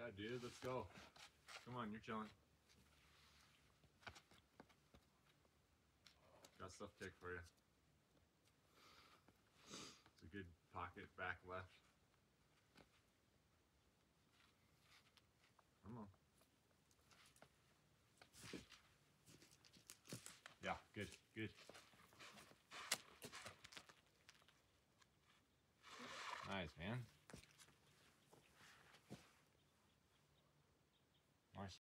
Yeah, dude, let's go. Come on, you're chilling. Got stuff picked for you. It's a good pocket back left. Come on. Yeah, good, good. Nice, man.